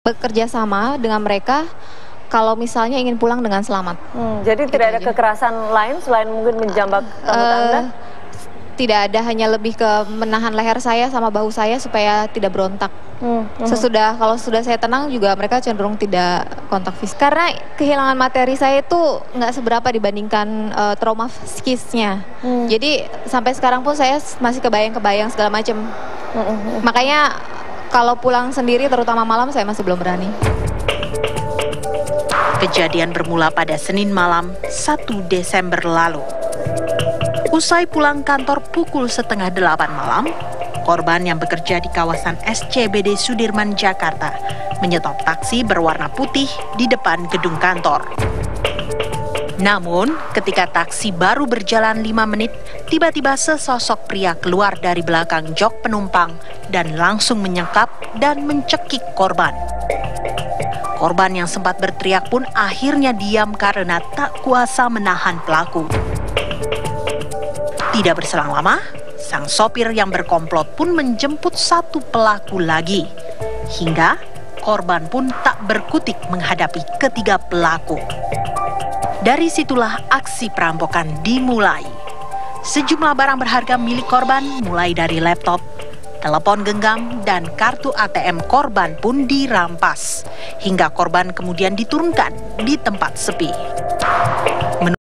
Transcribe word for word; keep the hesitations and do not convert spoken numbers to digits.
bekerja sama dengan mereka kalau misalnya ingin pulang dengan selamat. Hmm, jadi Gitu tidak ada aja. kekerasan lain selain mungkin menjambak rambut Eh, Anda? Tidak ada, hanya lebih ke menahan leher saya sama bahu saya supaya tidak berontak. Hmm, hmm. Sesudah kalau sudah saya tenang juga mereka cenderung tidak kontak fisik. Karena kehilangan materi saya itu nggak seberapa dibandingkan uh, trauma psikisnya. Hmm. Jadi sampai sekarang pun saya masih kebayang-kebayang segala macam. Hmm, hmm. Makanya kalau pulang sendiri terutama malam saya masih belum berani. Kejadian bermula pada Senin malam satu Desember lalu. Usai pulang kantor pukul setengah delapan malam, korban yang bekerja di kawasan S C B D Sudirman, Jakarta, menyetop taksi berwarna putih di depan gedung kantor. Namun, ketika taksi baru berjalan lima menit, tiba-tiba sesosok pria keluar dari belakang jok penumpang dan langsung menyekap dan mencekik korban. Korban yang sempat berteriak pun akhirnya diam karena tak kuasa menahan pelaku. Tidak berselang lama, sang sopir yang berkomplot pun menjemput satu pelaku lagi. Hingga korban pun tak berkutik menghadapi ketiga pelaku. Dari situlah aksi perampokan dimulai. Sejumlah barang berharga milik korban mulai dari laptop, telepon genggam, dan kartu A T M korban pun dirampas. Hingga korban kemudian diturunkan di tempat sepi.